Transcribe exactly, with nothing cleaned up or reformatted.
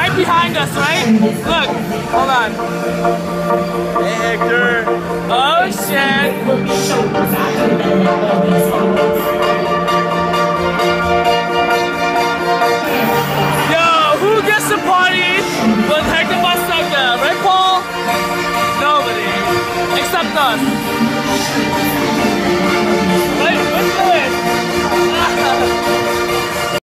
right behind us, right? Look, hold on. Hey, Hector. Oh, shit.